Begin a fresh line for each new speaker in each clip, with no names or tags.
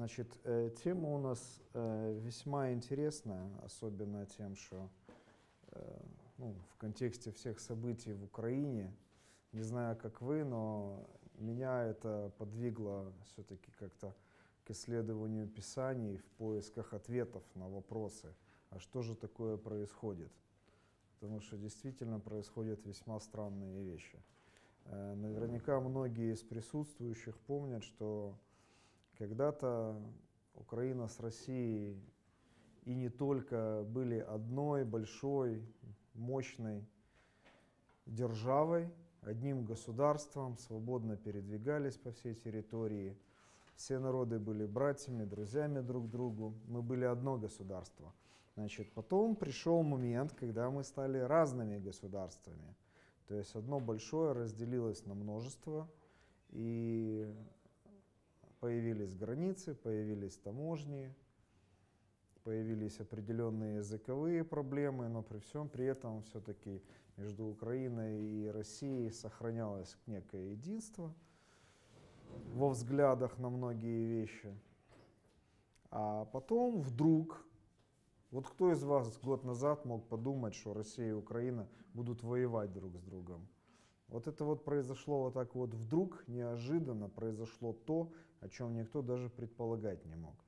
Значит, тема у нас весьма интересная, особенно тем, что в контексте всех событий в Украине, не знаю, как вы, но меня это подвигло все-таки как-то к исследованию Писаний в поисках ответов на вопросы, а что же такое происходит? Потому что действительно происходят весьма странные вещи. Наверняка многие из присутствующих помнят, что когда-то Украина с Россией и не только были одной большой, мощной державой, одним государством, свободно передвигались по всей территории. Все народы были братьями, друзьями друг другу. Мы были одно государство. Значит, потом пришел момент, когда мы стали разными государствами. То есть одно большое разделилось на множество, и появились границы, появились таможни, появились определенные языковые проблемы, но при всем при этом все-таки между Украиной и Россией сохранялось некое единство во взглядах на многие вещи. А потом вдруг, вот кто из вас год назад мог подумать, что Россия и Украина будут воевать друг с другом? Вот это вот произошло вот так вот вдруг, неожиданно произошло то, о чем никто даже предполагать не мог.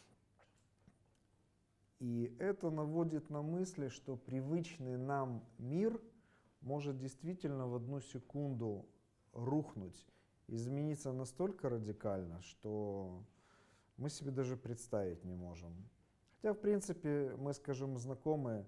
И это наводит на мысли, что привычный нам мир может действительно в одну секунду рухнуть, измениться настолько радикально, что мы себе даже представить не можем. Хотя, в принципе, мы, скажем, знакомы,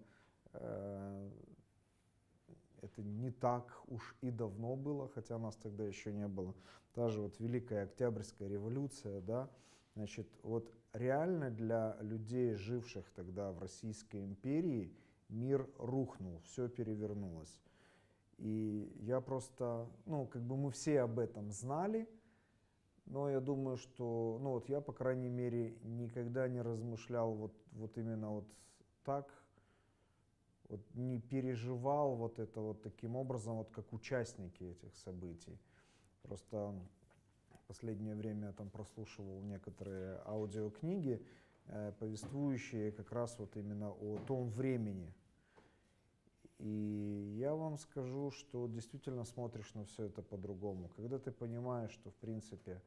это не так уж и давно было, хотя нас тогда еще не было. Та же вот Великая Октябрьская революция, да, значит, вот реально для людей, живших тогда в Российской империи, мир рухнул, все перевернулось. И я просто, мы все об этом знали, но я думаю, что, я, по крайней мере, никогда не размышлял вот именно вот так, вот не переживал вот это вот таким образом, вот как участники этих событий. Просто в последнее время я там прослушивал некоторые аудиокниги, повествующие как раз вот именно о том времени. И я вам скажу, что действительно смотришь на все это по-другому. Когда ты понимаешь, что в принципе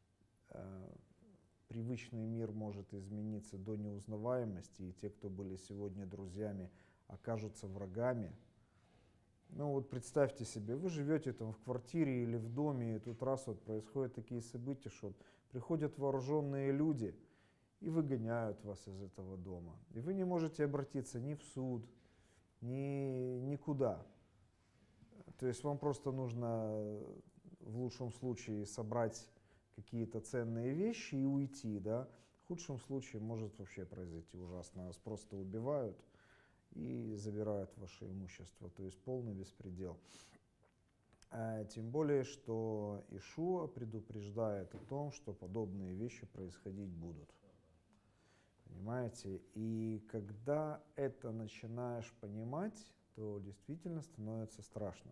привычный мир может измениться до неузнаваемости, и те, кто были сегодня друзьями, окажутся врагами. Вот представьте себе, вы живете там в квартире или в доме, и тут раз вот происходят такие события, что приходят вооруженные люди и выгоняют вас из этого дома. И вы не можете обратиться ни в суд, никуда. То есть вам просто нужно в лучшем случае собрать какие-то ценные вещи и уйти, да. В худшем случае может вообще произойти ужасно, вас просто убивают и забирают ваше имущество, то есть полный беспредел. Тем более, что Иешуа предупреждает о том, что подобные вещи происходить будут. Понимаете? И когда это начинаешь понимать, то действительно становится страшно.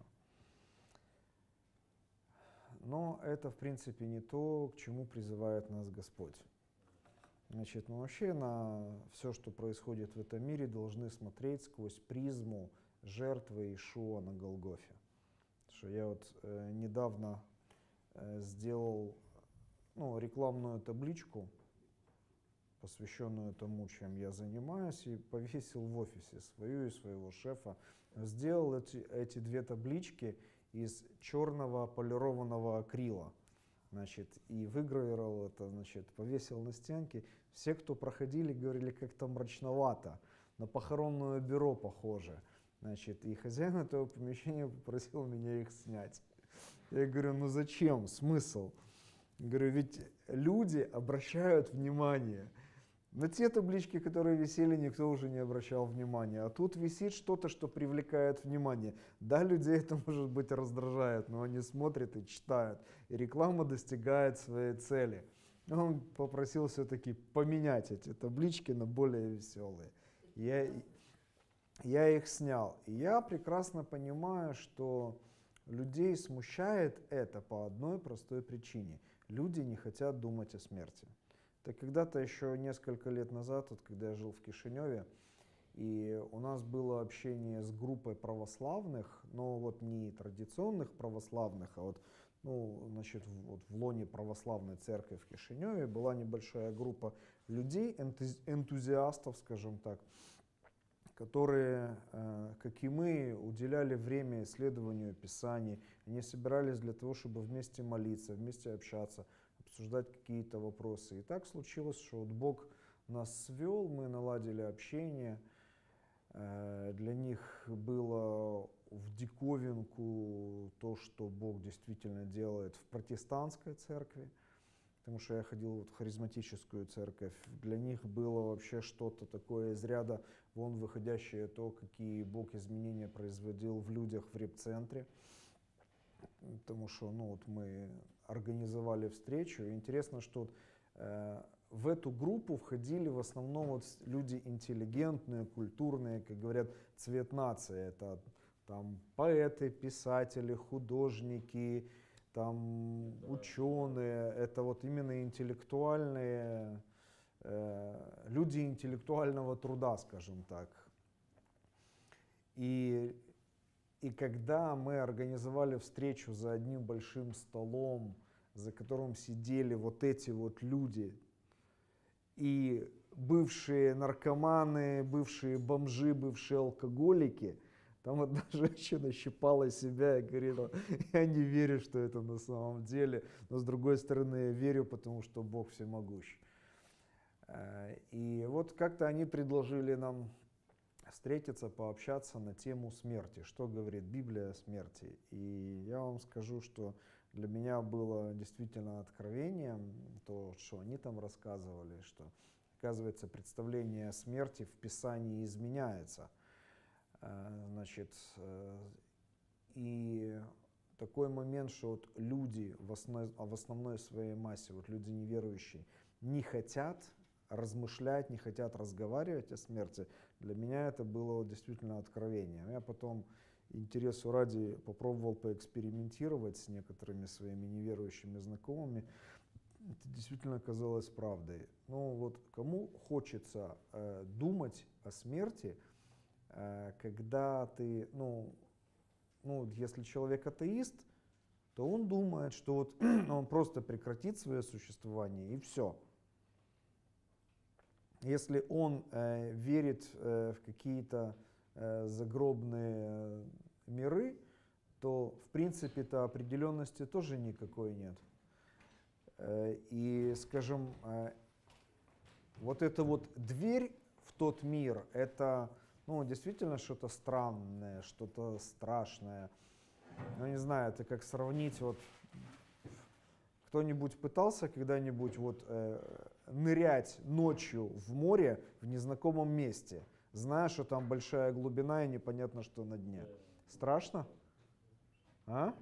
Но это, в принципе, не то, к чему призывает нас Господь. Значит, мы вообще на все, что происходит в этом мире, должны смотреть сквозь призму жертвы Иешуа на Голгофе. Что я вот недавно сделал рекламную табличку, посвященную тому, чем я занимаюсь, и повесил в офисе свою и своего шефа. Сделал эти две таблички из черного полированного акрила. Значит, и выгравировал это, значит, повесил на стенке. Все, кто проходили, говорили, как-то мрачновато, на похоронное бюро похоже. Значит, и хозяин этого помещения попросил меня их снять. Я говорю, зачем, смысл? Говорю, ведь люди обращают внимание. На те таблички, которые висели, никто уже не обращал внимания. А тут висит что-то, что привлекает внимание. Да, людей это, может быть, раздражает, но они смотрят и читают. И реклама достигает своей цели. Он попросил все-таки поменять эти таблички на более веселые. Я их снял. И я прекрасно понимаю, что людей смущает это по одной простой причине. Люди не хотят думать о смерти. Это когда-то еще несколько лет назад, вот, когда я жил в Кишиневе, и у нас было общение с группой православных, но вот не традиционных православных, а вот, ну, значит, вот в лоне православной церкви в Кишиневе была небольшая группа людей, энтузиастов, скажем так, которые, как и мы, уделяли время исследованию Писаний. Они собирались для того, чтобы вместе молиться, вместе общаться, обсуждать какие-то вопросы. И так случилось, что вот Бог нас свел, мы наладили общение. Для них было в диковинку то, что Бог действительно делает в протестантской церкви, потому что я ходил вот в харизматическую церковь. Для них было вообще что-то такое из ряда вон выходящее то, какие Бог изменения производил в людях в репцентре. Потому что ну, вот мы организовали встречу. И интересно, что вот, в эту группу входили в основном вот люди интеллигентные, культурные, как говорят, цвет нации. Это там поэты, писатели, художники, там ученые. Это вот именно интеллектуальные, люди интеллектуального труда, скажем так. И когда мы организовали встречу за одним большим столом, за которым сидели вот эти вот люди, и бывшие наркоманы, бывшие бомжи, бывшие алкоголики, там одна женщина щипала себя и говорила: я не верю, что это на самом деле, но с другой стороны я верю, потому что Бог всемогущ. И вот как-то они предложили нам встретиться, пообщаться на тему смерти, что говорит Библия о смерти. И я вам скажу, что для меня было действительно откровением то, что они там рассказывали, что, оказывается, представление о смерти в Писании изменяется. Значит, и такой момент, что вот люди в основной своей массе, вот люди неверующие, не хотят размышлять, не хотят разговаривать о смерти, для меня это было действительно откровением. Я потом, интересу ради, попробовал поэкспериментировать с некоторыми своими неверующими знакомыми. Это действительно оказалось правдой. Ну вот кому хочется думать о смерти, когда ты, если человек атеист, то он думает, что вот он просто прекратит свое существование и все. Если он верит в какие-то загробные миры, то в принципе-то определенности тоже никакой нет. И, скажем, вот эта вот дверь в тот мир, это действительно что-то странное, что-то страшное. Ну, не знаю, это как сравнить, вот кто-нибудь пытался когда-нибудь вот нырять ночью в море в незнакомом месте, зная, что там большая глубина и непонятно, что на дне? Страшно? А?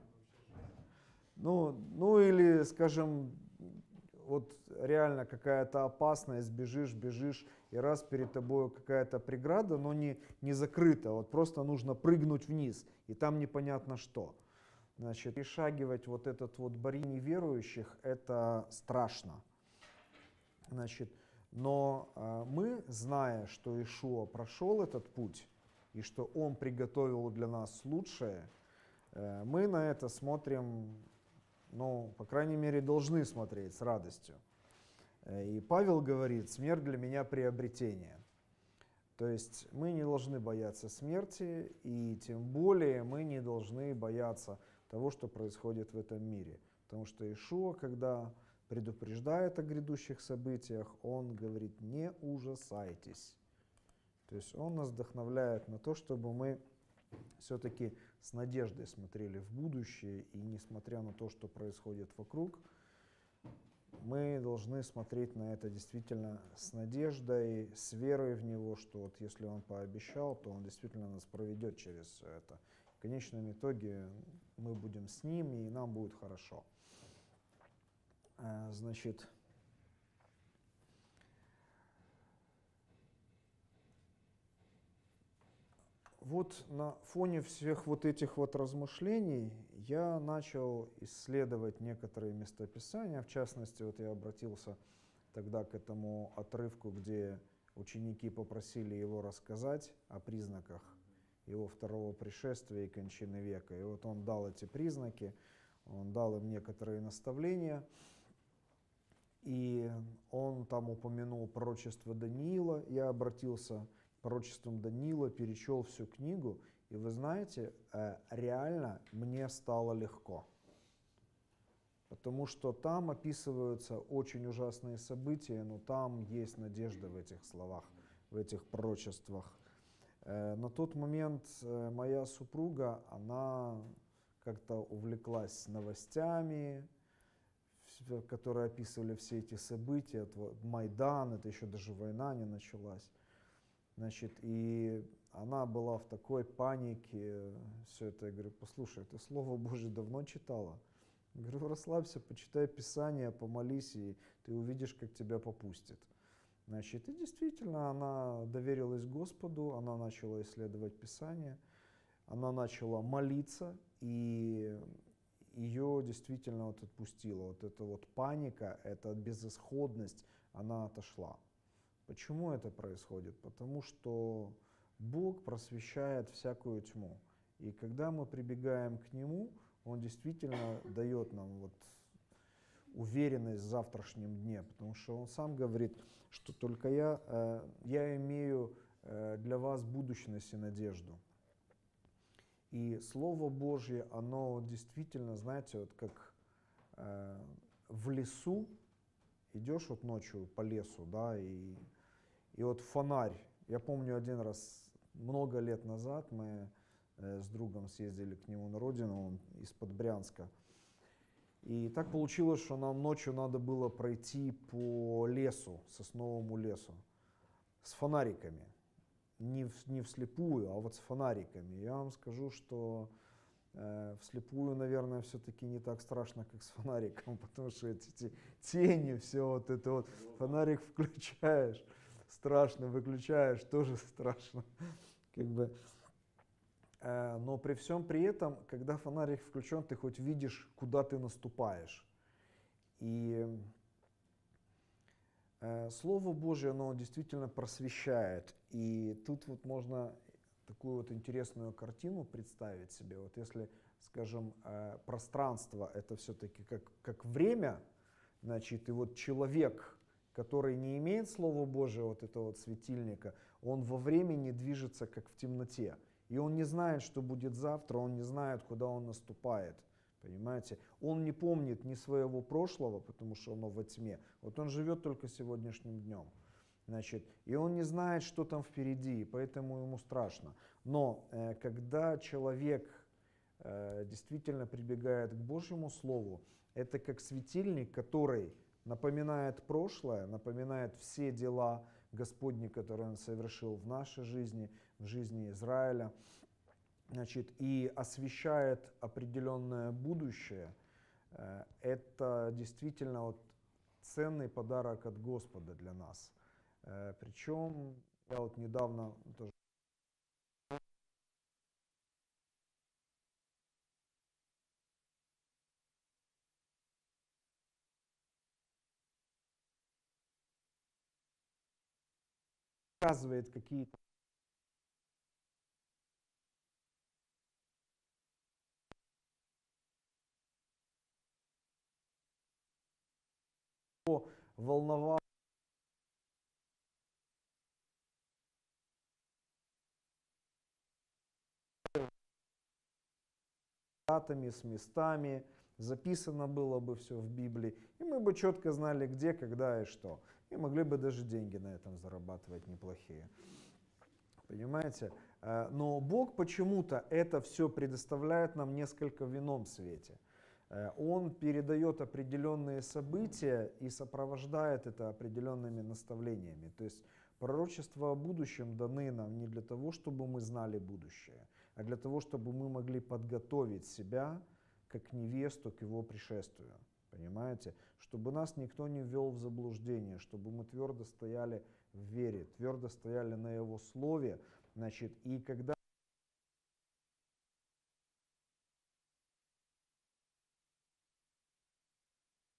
Ну или, скажем, вот реально какая-то опасность, бежишь, и раз перед тобой какая-то преграда, но не закрыта, вот просто нужно прыгнуть вниз, и там непонятно что. Значит, перешагивать вот этот вот барьер неверующих, это страшно. Значит, но мы, зная, что Иешуа прошел этот путь, и что Он приготовил для нас лучшее, мы на это смотрим, по крайней мере, должны смотреть с радостью. И Павел говорит: смерть для меня приобретение. То есть мы не должны бояться смерти, и тем более мы не должны бояться того, что происходит в этом мире. Потому что Иешуа, когда предупреждает о грядущих событиях, он говорит: не ужасайтесь. То есть он нас вдохновляет на то, чтобы мы все-таки с надеждой смотрели в будущее, и несмотря на то, что происходит вокруг, мы должны смотреть на это действительно с надеждой, с верой в Него, что вот если Он пообещал, то Он действительно нас проведет через все это. В конечном итоге мы будем с Ним, и нам будет хорошо. Значит, вот на фоне всех вот этих вот размышлений я начал исследовать некоторые местописания. В частности, вот я обратился тогда к этому отрывку, где ученики попросили его рассказать о признаках его второго пришествия и кончины века. И вот он дал эти признаки, он дал им некоторые наставления, и он там упомянул пророчество Даниила. Я обратился к пророчествам Даниила, перечел всю книгу, и вы знаете, реально мне стало легко. Потому что там описываются очень ужасные события, но там есть надежда в этих словах, в этих пророчествах. На тот момент моя супруга, она как-то увлеклась новостями, которые описывали все эти события. Майдан, это еще даже война не началась. Значит, и она была в такой панике, все это. Я говорю, послушай, ты Слово Божье давно читала? Я говорю, расслабься, почитай Писание, помолись, и ты увидишь, как тебя попустит. Значит, и действительно, она доверилась Господу, она начала исследовать Писание, она начала молиться, и ее действительно вот отпустила. Вот эта вот паника, эта безысходность, она отошла. Почему это происходит? Потому что Бог просвещает всякую тьму. И когда мы прибегаем к Нему, Он действительно дает нам вот уверенность в завтрашнем дне, потому что Он сам говорит, что только я имею для вас будущность и надежду. И Слово Божье, оно действительно, знаете, вот как в лесу, идешь вот ночью по лесу, да, и вот фонарь. Я помню один раз, много лет назад, мы с другом съездили к нему на родину, он из-под Брянска. И так получилось, что нам ночью надо было пройти по лесу, сосновому лесу, с фонариками. Не вслепую, а вот с фонариками. Я вам скажу, что вслепую, наверное, все-таки не так страшно, как с фонариком, потому что эти тени, все вот это вот, фонарик включаешь, страшно, выключаешь, тоже страшно. Как бы. Но при всем при этом, когда фонарик включен, ты хоть видишь, куда ты наступаешь. И Слово Божье, оно действительно просвещает. И тут вот можно такую вот интересную картину представить себе. Вот если, скажем, пространство это все-таки как время, значит, и вот человек, который не имеет Слова Божьего, вот этого вот светильника, он во времени движется как в темноте. И он не знает, что будет завтра, он не знает, куда он наступает. Понимаете? Он не помнит ни своего прошлого, потому что оно во тьме. Вот он живет только сегодняшним днем. Значит, и он не знает, что там впереди, поэтому ему страшно. Но когда человек действительно прибегает к Божьему Слову, это как светильник, который напоминает прошлое, напоминает все дела Господни, которые Он совершил в нашей жизни, в жизни Израиля. Значит, и освещает определенное будущее, это действительно вот ценный подарок от Господа для нас. Причем я вот недавно тоже показывает какие-то волновал датами, с местами, записано было бы все в Библии, и мы бы четко знали, где, когда и что. И могли бы даже деньги на этом зарабатывать неплохие. Понимаете? Но Бог почему-то это все предоставляет нам несколько в ином свете. Он передает определенные события и сопровождает это определенными наставлениями. То есть пророчества о будущем даны нам не для того, чтобы мы знали будущее, а для того, чтобы мы могли подготовить себя как невесту к его пришествию. Понимаете? Чтобы нас никто не ввел в заблуждение, чтобы мы твердо стояли в вере, твердо стояли на его слове. Значит, и когда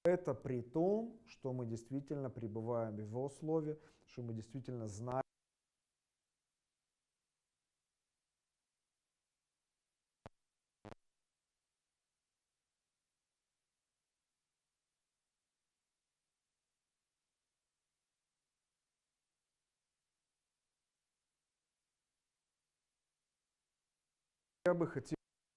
Это при том, что мы действительно пребываем в его слове, что мы действительно знаем. Я бы хотел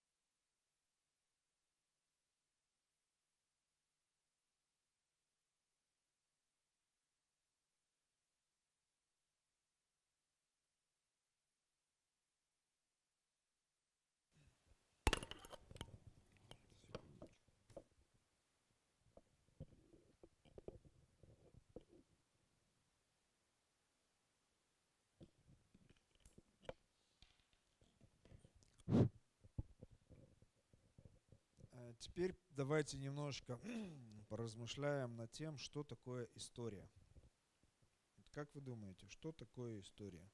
Теперь давайте немножко поразмышляем над тем, что такое история. Как вы думаете, что такое история?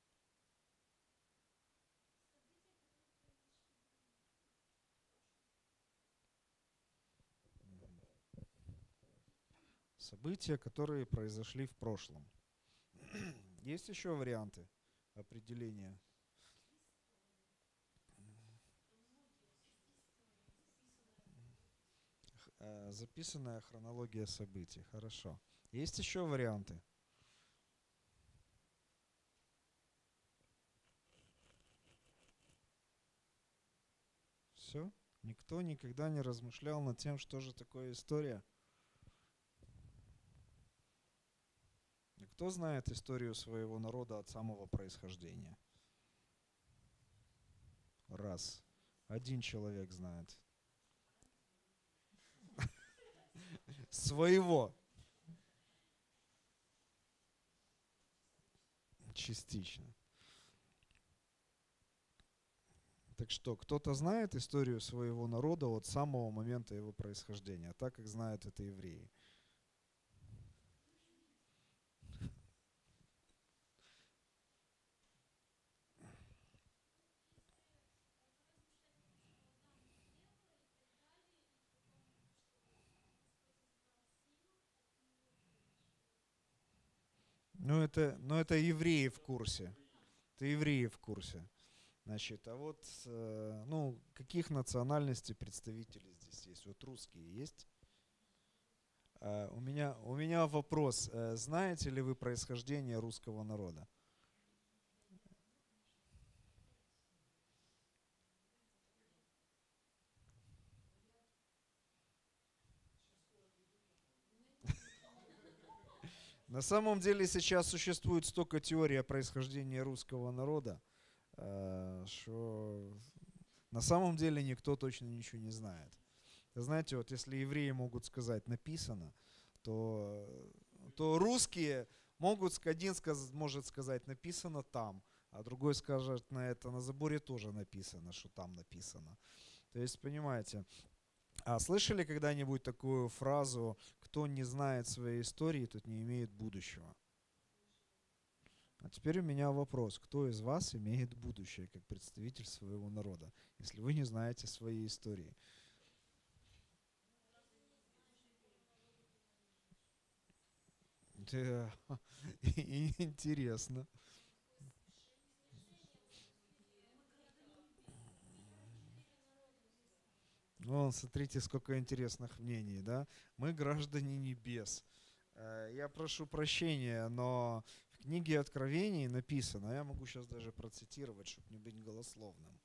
События, которые произошли в прошлом. Есть еще варианты определения? Записанная хронология событий. Хорошо. Есть еще варианты? Все? Никто никогда не размышлял над тем, что же такое история? Кто знает историю своего народа от самого происхождения? Раз. Один человек знает. Своего. Частично. Так что, кто-то знает историю своего народа от самого момента его происхождения, так как знают это евреи. Но это евреи в курсе. Это евреи в курсе. Значит, а вот, ну, каких национальностей представители здесь есть? Вот русские есть? У меня вопрос. Знаете ли вы происхождение русского народа? На самом деле сейчас существует столько теорий о происхождении русского народа, что на самом деле никто точно ничего не знает. Знаете, вот если евреи могут сказать написано, то, то русские могут, один может сказать написано там, а другой скажет на это на заборе тоже написано, что там написано. То есть, понимаете, а слышали когда-нибудь такую фразу «кто не знает своей истории, тот не имеет будущего»? А теперь у меня вопрос. Кто из вас имеет будущее как представитель своего народа, если вы не знаете своей истории? Да, интересно. Вон, смотрите, сколько интересных мнений, да? Мы граждане небес. Я прошу прощения, но в книге Откровений написано, я могу сейчас даже процитировать, чтобы не быть голословным.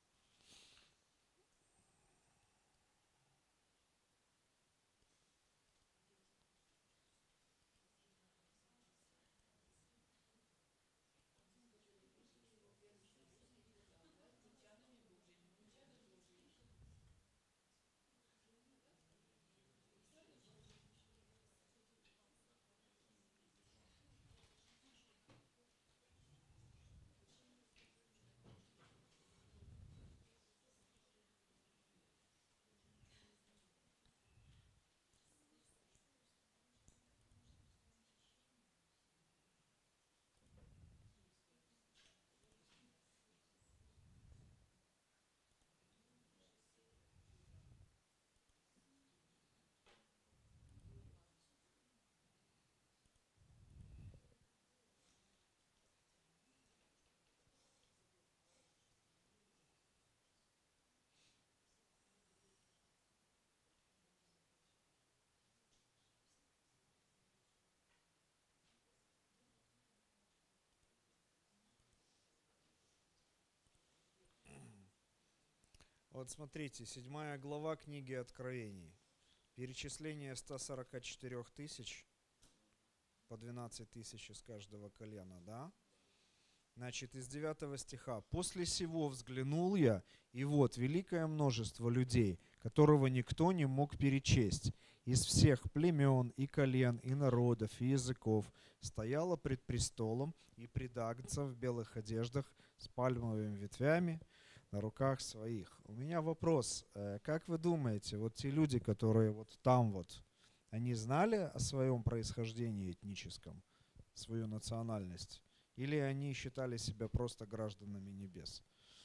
Вот смотрите, 7 глава книги Откровений. Перечисление 144 тысяч, по 12 тысяч из каждого колена, да? Значит, из 9 стиха. «После сего взглянул я, и вот великое множество людей, которого никто не мог перечесть, из всех племен и колен, и народов, и языков, стояло пред престолом и пред Агнцем в белых одеждах с пальмовыми ветвями на руках своих». У меня вопрос. Как вы думаете, вот те люди, которые вот там вот, они знали о своем происхождении этническом, свою национальность? Или они считали себя просто гражданами небес?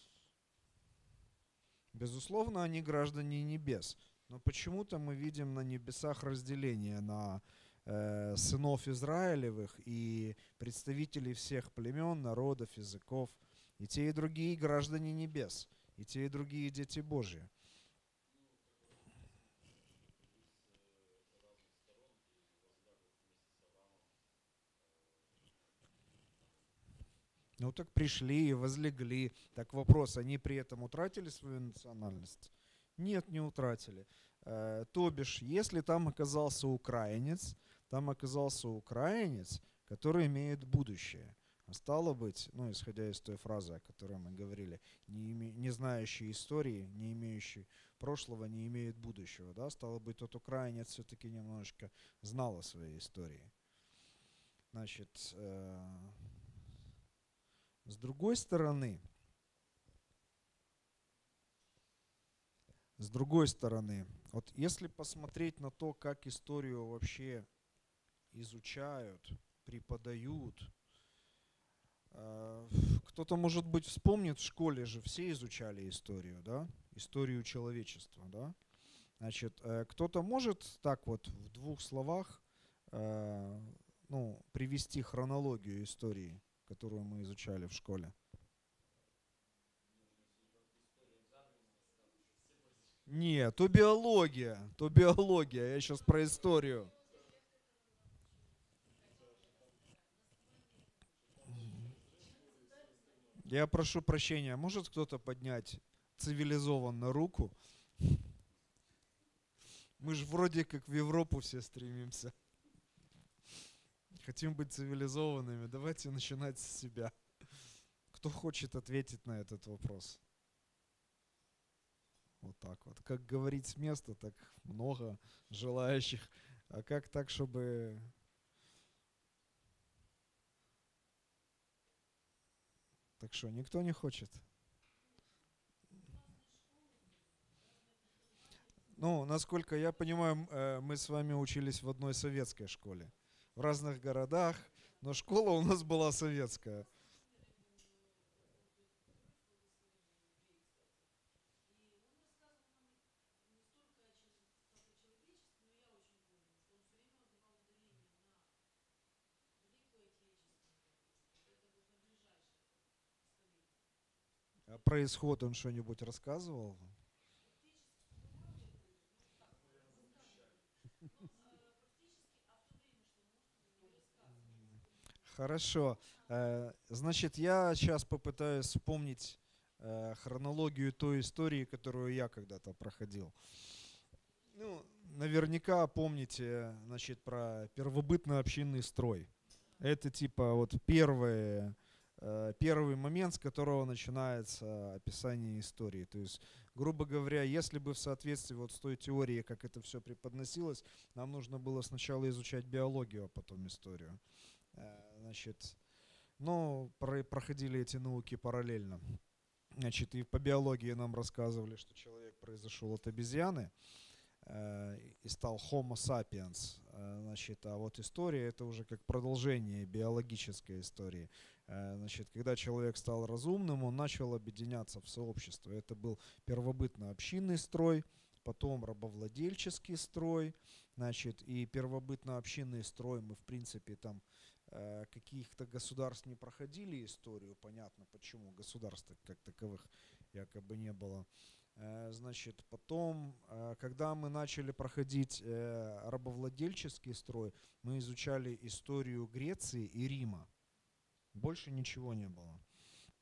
Безусловно, они граждане небес. Но почему-то мы видим на небесах разделение на сынов Израилевых и представителей всех племен, народов, языков. И те, и другие граждане небес. И те, и другие дети Божьи. Ну так пришли и возлегли. Так вопрос, они при этом утратили свою национальность? Нет, не утратили. То бишь, если там оказался украинец, который имеет будущее. А стало быть, ну, исходя из той фразы, о которой мы говорили, не знающий истории, не имеющий прошлого, не имеет будущего. Да? Стало быть, тот украинец все-таки немножечко знал о своей истории. Значит, с другой стороны, вот если посмотреть на то, как историю вообще изучают, преподают, кто-то, может быть, вспомнит, в школе же все изучали историю, да? Историю человечества, да? Значит, кто-то может так вот в 2 словах привести хронологию истории, которую мы изучали в школе? Нет, то биология, я сейчас про историю. Я прошу прощения, может кто-то поднять цивилизованно руку? Мы же вроде как в Европу все стремимся. Хотим быть цивилизованными. Давайте начинать с себя. Кто хочет ответить на этот вопрос? Вот так вот. Как говорить с места, так много желающих. А как так, чтобы... Так что, никто не хочет? Ну, насколько я понимаю, мы с вами учились в одной советской школе. В разных городах, но школа у нас была советская. А про исход он что-нибудь рассказывал? Хорошо. Значит, я сейчас попытаюсь вспомнить хронологию той истории, которую я когда-то проходил. Ну, наверняка помните, значит, про первобытно-общинный строй. Это типа вот первый момент, с которого начинается описание истории. То есть, грубо говоря, если бы в соответствии вот с той теорией, как это все преподносилось, нам нужно было сначала изучать биологию, а потом историю. Значит, но проходили эти науки параллельно. Значит, и по биологии нам рассказывали, что человек произошел от обезьяны и стал Homo sapiens. Значит, а вот история это уже как продолжение биологической истории. Значит, когда человек стал разумным, он начал объединяться в сообщество. Это был первобытно-общинный строй, потом рабовладельческий строй, значит, и первобытно-общинный строй мы, в принципе, там каких-то государств не проходили историю, понятно почему, государств как таковых якобы не было. Значит, потом, когда мы начали проходить рабовладельческий строй, мы изучали историю Греции и Рима. Больше ничего не было.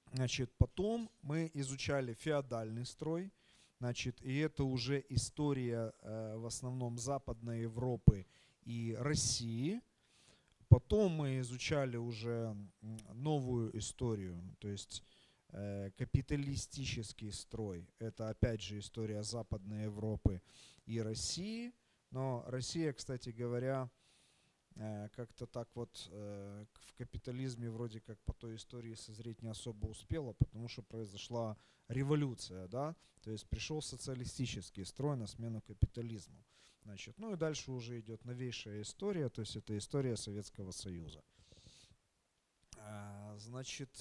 Значит, потом мы изучали феодальный строй. Значит, и это уже история в основном Западной Европы и России. Потом мы изучали уже новую историю, то есть капиталистический строй. Это опять же история Западной Европы и России. Но Россия, кстати говоря, как-то так вот в капитализме вроде как по той истории созреть не особо успела, потому что произошла революция, да, то есть пришел социалистический строй на смену капитализму. Значит, ну и дальше уже идет новейшая история, то есть это история Советского Союза. Значит,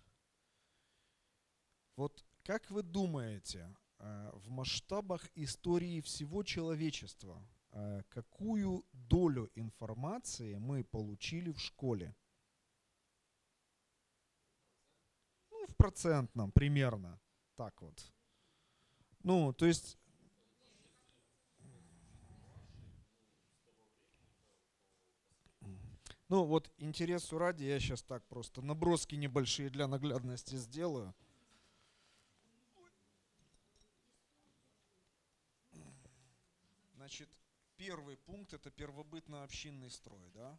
вот как вы думаете, в масштабах истории всего человечества, какую долю информации мы получили в школе? Ну, в процентном примерно, так вот. Ну, то есть... Ну, вот интересу ради, я сейчас так просто наброски небольшие для наглядности сделаю. Значит, первый пункт – это первобытно-общинный строй, да?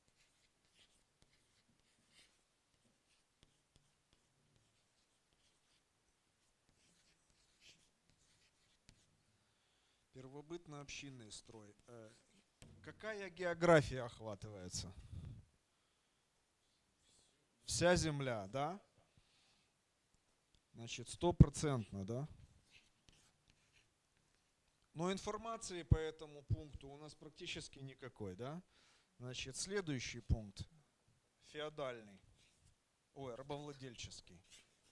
Первобытно-общинный строй. Какая география охватывается? Вся земля, да? Значит, 100%, да? Но информации по этому пункту у нас практически никакой, да? Значит, следующий пункт. Феодальный. Ой, рабовладельческий.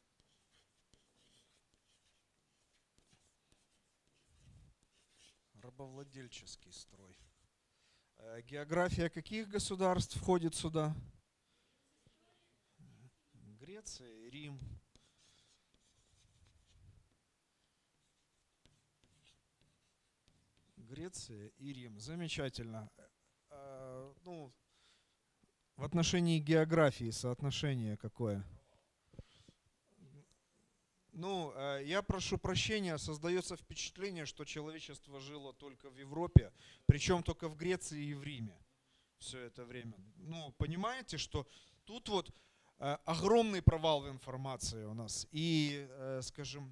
Рабовладельческий строй. География каких государств входит сюда? Греция, Рим. Греция и Рим. Замечательно. Ну, в отношении географии соотношение какое? Ну, я прошу прощения, создается впечатление, что человечество жило только в Европе, причем только в Греции и в Риме все это время. Ну, понимаете, что тут вот огромный провал в информации у нас. И, скажем,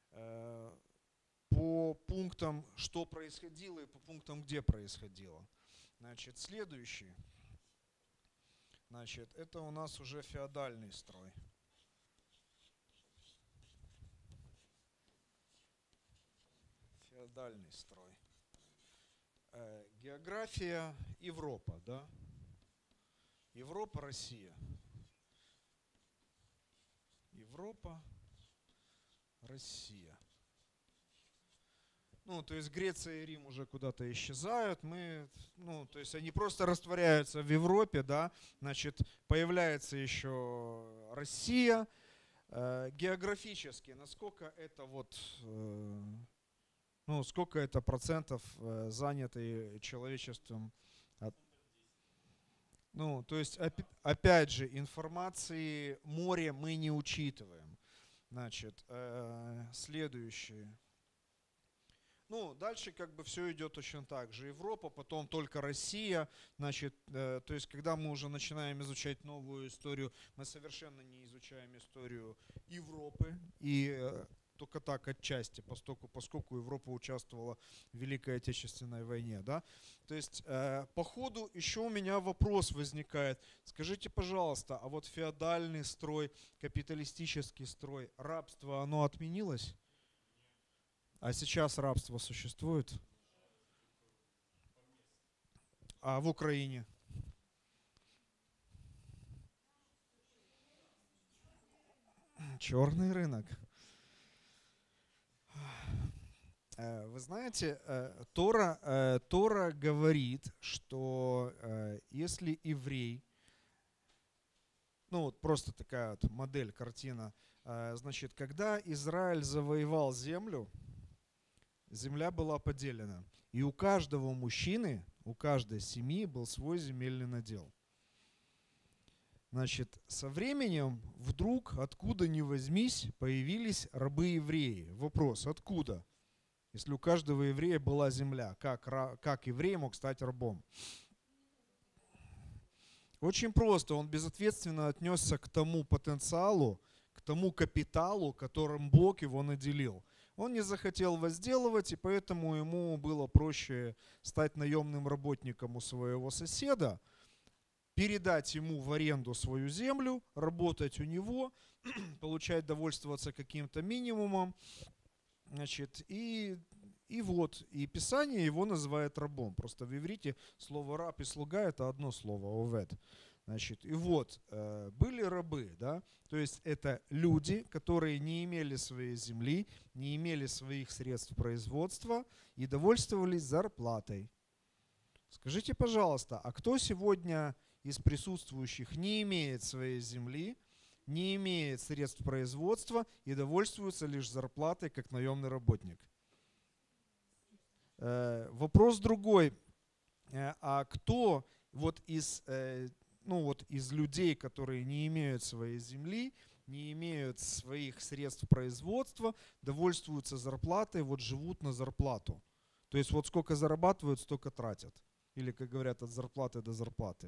по пунктам, что происходило, и по пунктам, где происходило. Значит, следующий. Значит, это у нас уже феодальный строй. Феодальный строй. География Европа, да? Европа, Россия. Европа, Россия. Ну, то есть Греция и Рим уже куда-то исчезают, ну, то есть они просто растворяются в Европе, да, значит, появляется еще Россия. Географически, насколько это вот, ну, сколько это процентов заняты человечеством? Ну, то есть, опять же, информации море мы не учитываем. Значит, следующее. Ну, дальше как бы все идет точно так же. Европа, потом только Россия. Значит, то есть, когда мы уже начинаем изучать новую историю, мы совершенно не изучаем историю Европы. И только так отчасти, поскольку Европа участвовала в Великой Отечественной войне. Да? То есть, по ходу еще у меня вопрос возникает. Скажите, пожалуйста, а вот феодальный строй, капиталистический строй, рабство, оно отменилось? А сейчас рабство существует? А в Украине? Черный рынок. Вы знаете, Тора говорит, что если еврей, ну вот просто такая вот модель, картина, значит, когда Израиль завоевал землю, земля была поделена. И у каждого мужчины, у каждой семьи был свой земельный надел.
Значит, со временем вдруг, откуда ни возьмись, появились рабы-евреи. Вопрос, откуда? Если у каждого еврея была земля, как еврей мог стать рабом? Очень просто, он безответственно отнесся к тому потенциалу, к тому капиталу, которым Бог его наделил. Он не захотел возделывать, и поэтому ему было проще стать наемным работником у своего соседа, передать ему в аренду свою землю, работать у него, получать, довольствоваться каким-то минимумом. Значит, и Писание его называет рабом. Просто в иврите слово раб и слуга это одно слово, овед. Значит, были рабы, да, то есть это люди, которые не имели своей земли, не имели своих средств производства и довольствовались зарплатой. Скажите, пожалуйста, а кто сегодня из присутствующих не имеет своей земли, не имеет средств производства и довольствуется лишь зарплатой как наемный работник? Вопрос другой. А кто из людей, которые не имеют своей земли, не имеют своих средств производства, довольствуются зарплатой, живут на зарплату? То есть сколько зарабатывают, столько тратят. Или, как говорят, от зарплаты до зарплаты.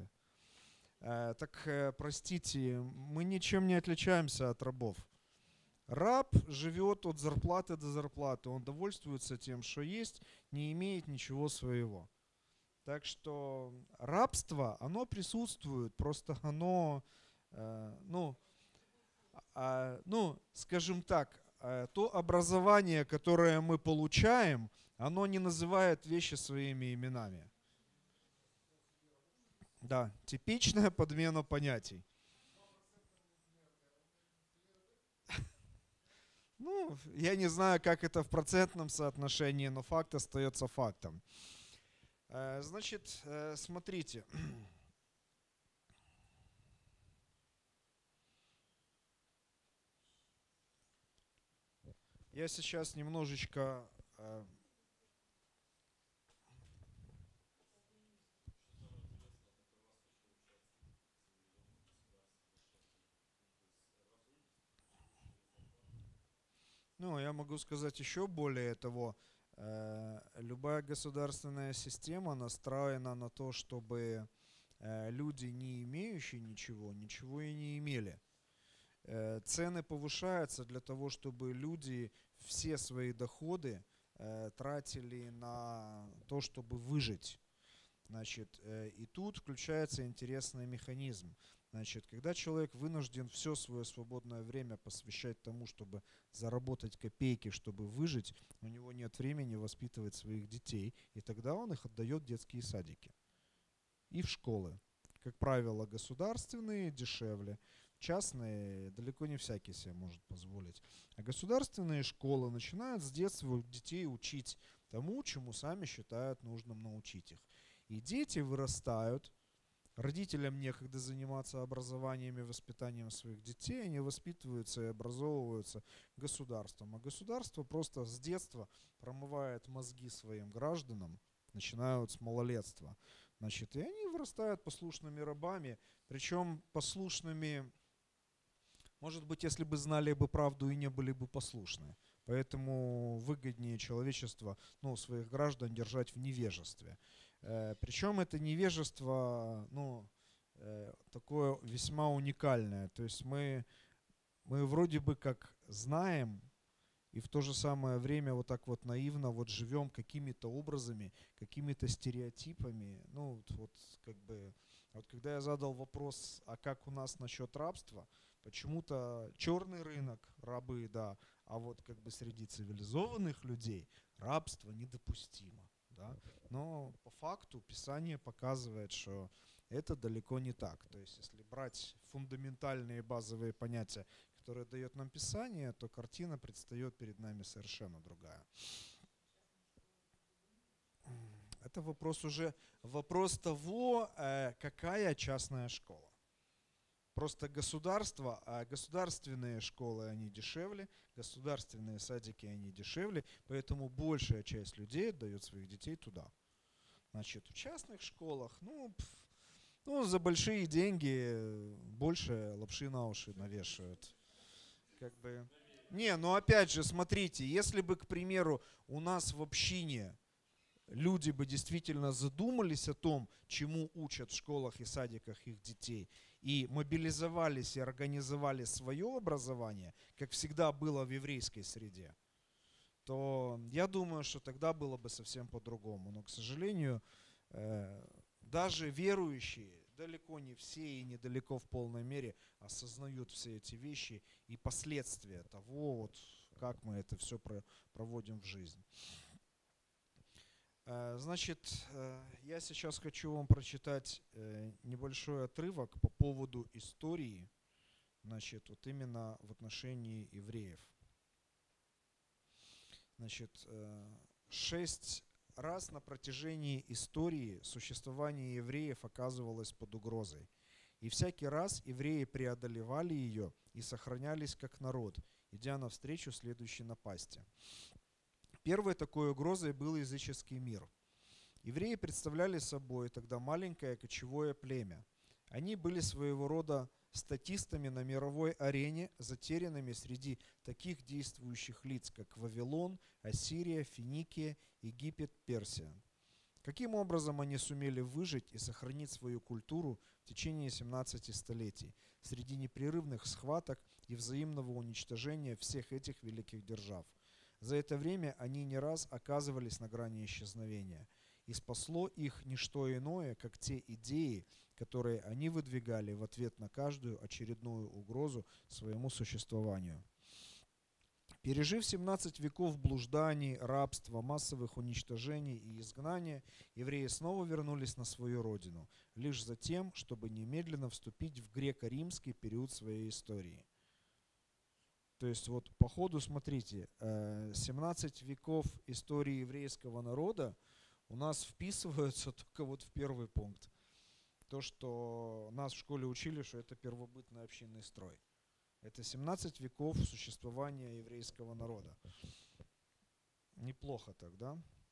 Простите, мы ничем не отличаемся от рабов. Раб живет от зарплаты до зарплаты, он довольствуется тем, что есть, не имеет ничего своего. Так что рабство, оно присутствует, просто оно, скажем так, то образование, которое мы получаем, оно не называет вещи своими именами. Да, типичная подмена понятий. Я не знаю, как это в процентном соотношении, но факт остается фактом. Значит, смотрите. Я сейчас немножечко... я могу сказать еще более того. Любая государственная система настроена на то, чтобы люди, не имеющие ничего и не имели. Цены повышаются для того, чтобы люди все свои доходы тратили на то, чтобы выжить. Значит, и тут включается интересный механизм. Значит, когда человек вынужден все свое свободное время посвящать тому, чтобы заработать копейки, чтобы выжить, у него нет времени воспитывать своих детей, и тогда он их отдает в детские садики и в школы. Как правило, государственные дешевле, частные далеко не всякий себе может позволить. А государственные школы начинают с детства детей учить тому, чему сами считают нужным научить их. И дети вырастают, родителям некогда заниматься образованием и воспитанием своих детей, они воспитываются и образовываются государством. А государство просто с детства промывает мозги своим гражданам, начинают с малолетства. Значит, и они вырастают послушными рабами, причем послушными, может быть, если бы знали бы правду и не были бы послушны. Поэтому выгоднее человечество, своих граждан держать в невежестве. Причем это невежество, такое весьма уникальное. То есть мы вроде бы как знаем, и в то же самое время наивно живем какими-то образами, какими-то стереотипами. Когда я задал вопрос, а как у нас насчет рабства, почему-то черный рынок, рабы, да, а среди цивилизованных людей рабство недопустимо. Да? Но по факту Писание показывает, что это далеко не так. То есть если брать фундаментальные базовые понятия, которые дает нам Писание, то картина предстает перед нами совершенно другая. Это вопрос того, какая частная школа. Просто государственные школы, они дешевле, государственные садики, они дешевле, поэтому большая часть людей отдает своих детей туда. Значит, в частных школах, Ну, за большие деньги больше лапши на уши навешивают. Как бы. Не, ну опять же, смотрите, если бы, к примеру, у нас в общине люди бы действительно задумались о том, чему учат в школах и садиках их детей, и мобилизовались и организовали свое образование, как всегда было в еврейской среде, то я думаю, что тогда было бы совсем по-другому. Но, к сожалению, даже верующие, далеко не все и недалеко в полной мере осознают все эти вещи и последствия того, вот, как мы это все проводим в жизнь. Значит, я сейчас хочу вам прочитать небольшой отрывок по поводу истории, значит, вот именно в отношении евреев. Значит, 6 раз на протяжении истории существование евреев оказывалось под угрозой. И всякий раз евреи преодолевали ее и сохранялись как народ, идя навстречу следующей напасти. Первой такой угрозой был языческий мир. Евреи представляли собой тогда маленькое кочевое племя. Они были своего рода статистами на мировой арене, затерянными среди таких действующих лиц, как Вавилон, Ассирия, Финикия, Египет, Персия. Каким образом они сумели выжить и сохранить свою культуру в течение 17 столетий среди непрерывных схваток и взаимного уничтожения всех этих великих держав? За это время они не раз оказывались на грани исчезновения, и спасло их не что иное, как те идеи, которые они выдвигали в ответ на каждую очередную угрозу своему существованию. Пережив 17 веков блужданий, рабства, массовых уничтожений и изгнания, евреи снова вернулись на свою родину, лишь за тем, чтобы немедленно вступить в греко-римский период своей истории. То есть вот по ходу, смотрите, 17 веков истории еврейского народа у нас вписываются только вот в первый пункт. То, что нас в школе учили, что это первобытный общинный строй. Это 17 веков существования еврейского народа. Неплохо так, да?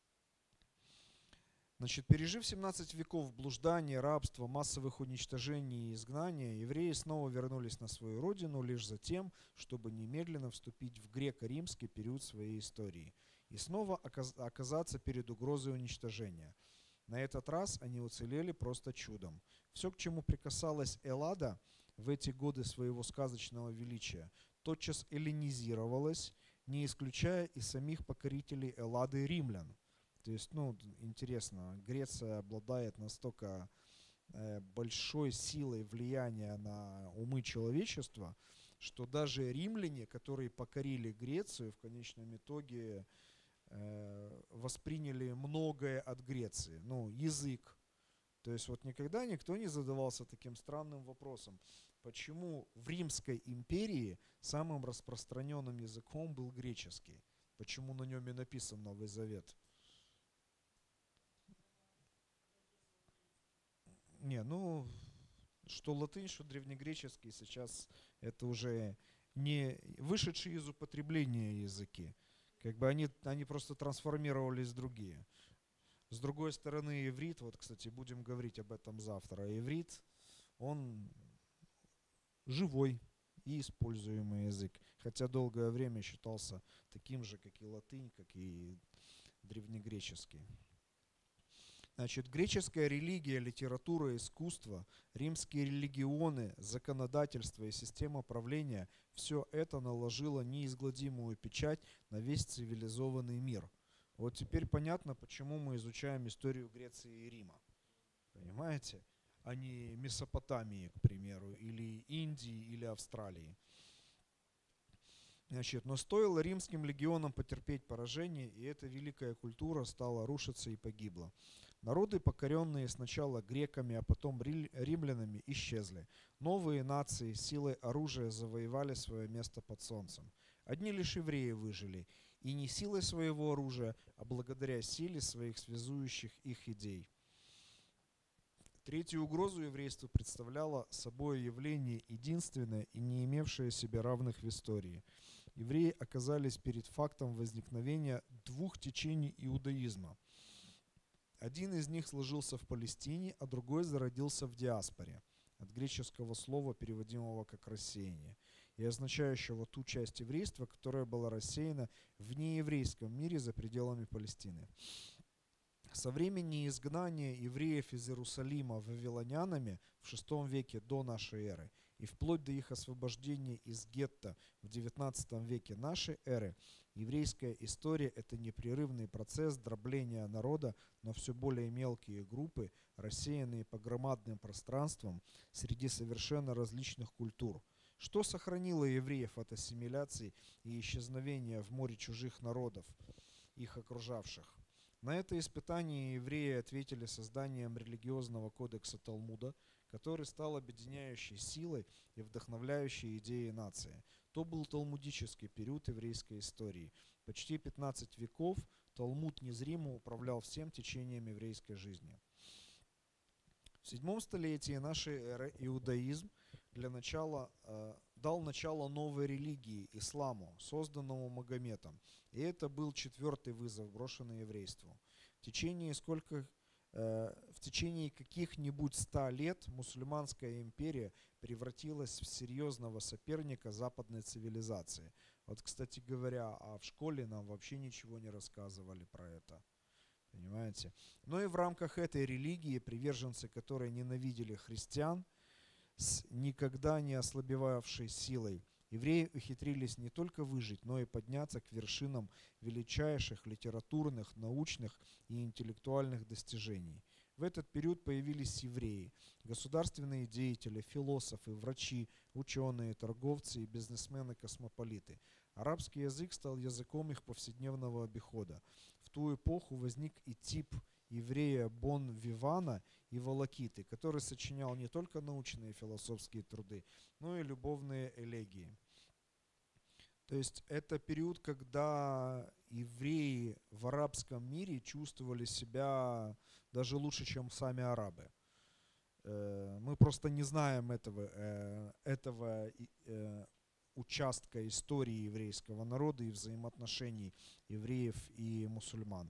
Значит, пережив 17 веков блуждания, рабства, массовых уничтожений и изгнания, евреи снова вернулись на свою родину лишь за тем, чтобы немедленно вступить в греко-римский период своей истории и снова оказаться перед угрозой уничтожения. На этот раз они уцелели просто чудом. Все, к чему прикасалась Эллада в эти годы своего сказочного величия, тотчас эллинизировалось, не исключая и самих покорителей Эллады римлян. То есть, ну, интересно, Греция обладает настолько большой силой влияния на умы человечества, что даже римляне, которые покорили Грецию, в конечном итоге восприняли многое от Греции. Ну, язык. То есть вот никогда никто не задавался таким странным вопросом, почему в Римской империи самым распространенным языком был греческий? Почему на нем и написан Новый Завет? Не, ну, что латынь, что древнегреческий сейчас это уже не вышедшие из употребления языки. Как бы они просто трансформировались в другие. С другой стороны, иврит, вот, кстати, будем говорить об этом завтра, иврит, он живой и используемый язык. Хотя долгое время считался таким же, как и латынь, как и древнегреческий. Значит, греческая религия, литература, искусство, римские религионы, законодательство и система правления – все это наложило неизгладимую печать на весь цивилизованный мир. Вот теперь понятно, почему мы изучаем историю Греции и Рима. Понимаете? А не Месопотамии, к примеру, или Индии, или Австралии. Значит, но стоило римским легионам потерпеть поражение, и эта великая культура стала рушиться и погибла. Народы, покоренные сначала греками, а потом римлянами, исчезли. Новые нации силой оружия завоевали свое место под солнцем. Одни лишь евреи выжили, и не силой своего оружия, а благодаря силе своих связующих их идей. Третью угрозу еврейства представляло собой явление единственное и не имевшее себе равных в истории. Евреи оказались перед фактом возникновения двух течений иудаизма. Один из них сложился в Палестине, а другой зародился в диаспоре, от греческого слова, переводимого как «рассеяние», и означающего ту часть еврейства, которая была рассеяна в нееврейском мире за пределами Палестины. Со времени изгнания евреев из Иерусалима вавилонянами в VI веке до нашей эры и вплоть до их освобождения из гетто в XIX веке нашей эры, еврейская история – это непрерывный процесс дробления народа на все более мелкие группы, рассеянные по громадным пространствам среди совершенно различных культур. Что сохранило евреев от ассимиляции и исчезновения в море чужих народов, их окружавших? На это испытание евреи ответили созданием религиозного кодекса Талмуда, который стал объединяющей силой и вдохновляющей идеей нации. То был талмудический период еврейской истории. Почти 15 веков Талмуд незримо управлял всем течением еврейской жизни. В VII столетии нашей эры иудаизм дал начало новой религии, исламу, созданному Магометом. И это был 4-й вызов, брошенный еврейству. В течение каких-нибудь 100 лет мусульманская империя превратилась в серьезного соперника западной цивилизации. Вот, кстати говоря, в школе нам вообще ничего не рассказывали про это. Понимаете? Но и в рамках этой религии, приверженцы которой ненавидели христиан, с никогда не ослабевавшей силой, евреи ухитрились не только выжить, но и подняться к вершинам величайших литературных, научных и интеллектуальных достижений. В этот период появились евреи, государственные деятели, философы, врачи, ученые, торговцы и бизнесмены-космополиты. Арабский язык стал языком их повседневного обихода. В ту эпоху возник и тип еврея Бон Вивана и Волокиты, который сочинял не только научные философские труды, но и любовные элегии. То есть это период, когда евреи в арабском мире чувствовали себя даже лучше, чем сами арабы. Мы просто не знаем этого участка истории еврейского народа и взаимоотношений евреев и мусульман.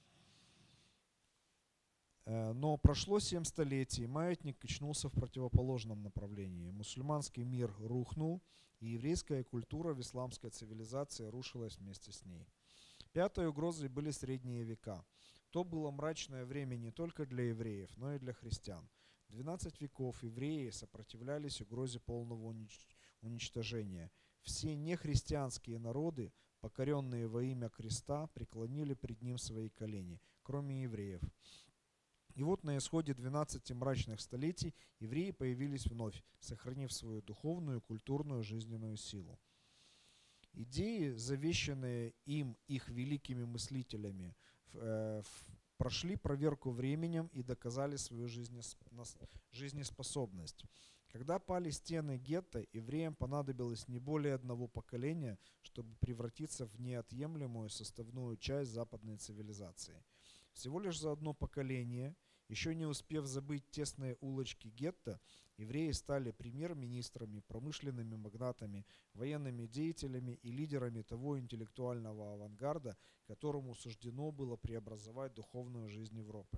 Но прошло 7 столетий, маятник качнулся в противоположном направлении. Мусульманский мир рухнул, и еврейская культура в исламской цивилизации рушилась вместе с ней. 5-й угрозой были средние века. То было мрачное время не только для евреев, но и для христиан. 12 веков евреи сопротивлялись угрозе полного уничтожения. Все нехристианские народы, покоренные во имя креста, преклонили пред ним свои колени, кроме евреев. И вот на исходе 12 мрачных столетий евреи появились вновь, сохранив свою духовную, культурную, жизненную силу. Идеи, завещанные им их великими мыслителями, прошли проверку временем и доказали свою жизнеспособность. Когда пали стены гетто, евреям понадобилось не более одного поколения, чтобы превратиться в неотъемлемую составную часть западной цивилизации. Всего лишь за одно поколение, еще не успев забыть тесные улочки гетто, евреи стали премьер-министрами, промышленными магнатами, военными деятелями и лидерами того интеллектуального авангарда, которому суждено было преобразовать духовную жизнь Европы.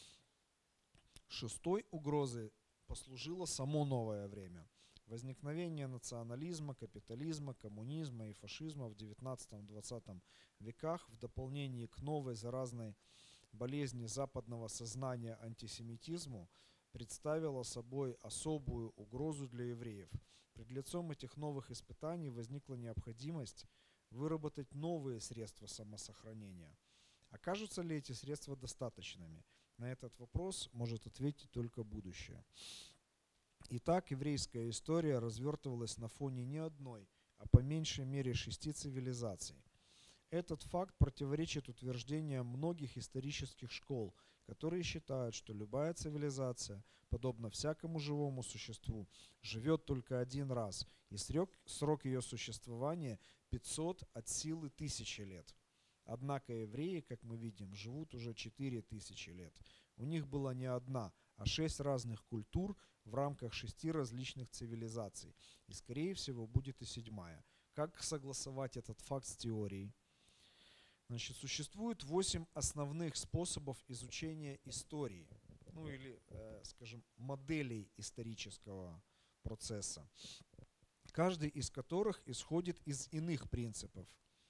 6-й угрозой послужило само новое время. Возникновение национализма, капитализма, коммунизма и фашизма в XIX-XX веках в дополнение к новой заразной болезни западного сознания антисемитизму представила собой особую угрозу для евреев. Пред лицом этих новых испытаний возникла необходимость выработать новые средства самосохранения. Окажутся ли эти средства достаточными? На этот вопрос может ответить только будущее. Итак, еврейская история развертывалась на фоне не одной, а по меньшей мере 6 цивилизаций. Этот факт противоречит утверждениям многих исторических школ, которые считают, что любая цивилизация, подобно всякому живому существу, живет только один раз, и срок ее существования 500 от силы 1000 лет. Однако евреи, как мы видим, живут уже 4000 лет. У них была не одна, а 6 разных культур в рамках 6 различных цивилизаций. И, скорее всего, будет и 7-я. Как согласовать этот факт с теорией? Значит, существует 8 основных способов изучения истории, ну или, скажем, моделей исторического процесса, каждый из которых исходит из иных принципов.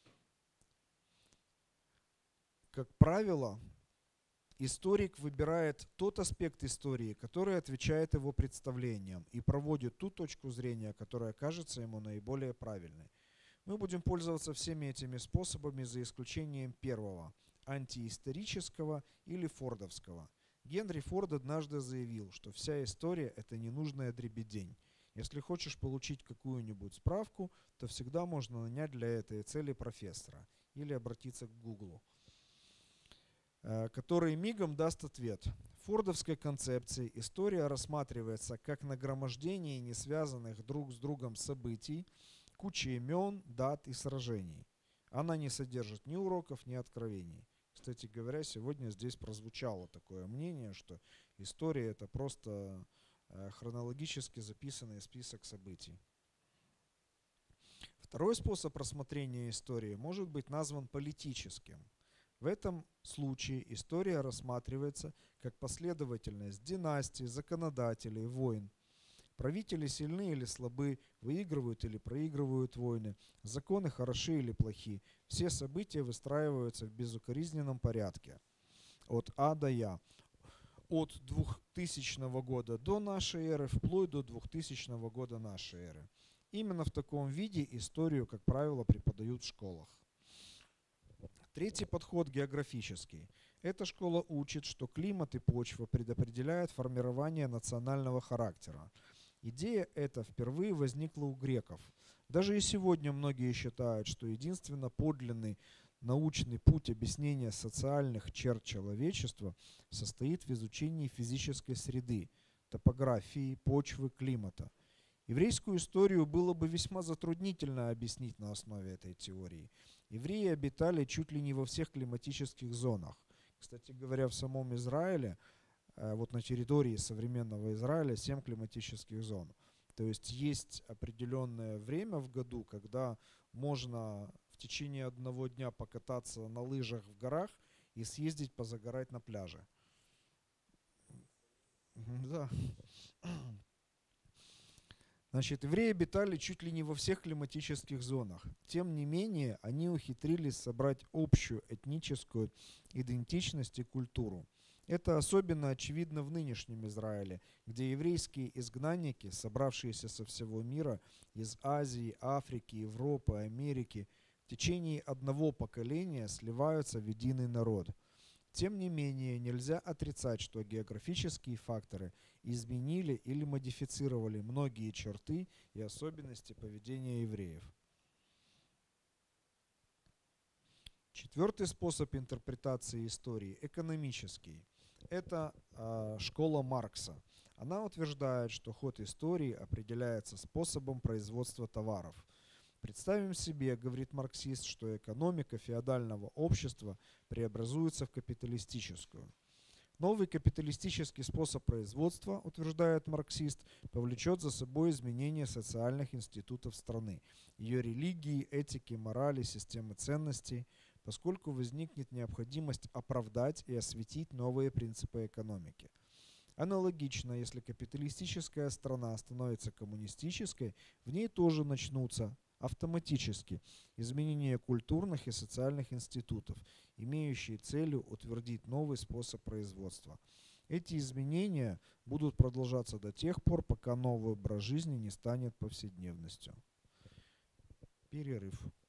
Как правило, историк выбирает тот аспект истории, который отвечает его представлениям, и проводит ту точку зрения, которая кажется ему наиболее правильной. Мы будем пользоваться всеми этими способами за исключением первого – антиисторического или фордовского. Генри Форд однажды заявил, что вся история – это ненужная дребедень. Если хочешь получить какую-нибудь справку, то всегда можно нанять для этой цели профессора или обратиться к Гуглу, который мигом даст ответ. В фордовской концепции история рассматривается как нагромождение не связанных друг с другом событий, куча имен, дат и сражений. Она не содержит ни уроков, ни откровений. Кстати говоря, сегодня здесь прозвучало такое мнение, что история – это просто хронологически записанный список событий. Второй способ рассмотрения истории может быть назван политическим. В этом случае история рассматривается как последовательность династий, законодателей, войн. Правители сильны или слабы, выигрывают или проигрывают войны, законы хороши или плохи. Все события выстраиваются в безукоризненном порядке. От А до Я. От 2000 года до нашей эры вплоть до 2000 года нашей эры. Именно в таком виде историю, как правило, преподают в школах. Третий подход географический. Эта школа учит, что климат и почва предопределяют формирование национального характера. Идея эта впервые возникла у греков. Даже и сегодня многие считают, что единственно подлинный научный путь объяснения социальных черт человечества состоит в изучении физической среды, топографии, почвы, климата. Еврейскую историю было бы весьма затруднительно объяснить на основе этой теории. Евреи обитали чуть ли не во всех климатических зонах. Кстати говоря, в самом Израиле, вот на территории современного Израиля 7 климатических зон. То есть определенное время в году, когда можно в течение одного дня покататься на лыжах в горах и съездить позагорать на пляже. Да. Значит, евреи обитали чуть ли не во всех климатических зонах. Тем не менее, они ухитрились собрать общую этническую идентичность и культуру. Это особенно очевидно в нынешнем Израиле, где еврейские изгнанники, собравшиеся со всего мира, из Азии, Африки, Европы, Америки, в течение одного поколения сливаются в единый народ. Тем не менее, нельзя отрицать, что географические факторы изменили или модифицировали многие черты и особенности поведения евреев. Четвертый способ интерпретации истории – экономический. Это школа Маркса. Она утверждает, что ход истории определяется способом производства товаров. Представим себе, говорит марксист, что экономика феодального общества преобразуется в капиталистическую. Новый капиталистический способ производства, утверждает марксист, повлечет за собой изменение социальных институтов страны, ее религии, этики, морали, системы ценностей, поскольку возникнет необходимость оправдать и осветить новые принципы экономики. Аналогично, если капиталистическая страна становится коммунистической, в ней тоже начнутся автоматически изменения культурных и социальных институтов, имеющие целью утвердить новый способ производства. Эти изменения будут продолжаться до тех пор, пока новый образ жизни не станет повседневностью. Перерыв.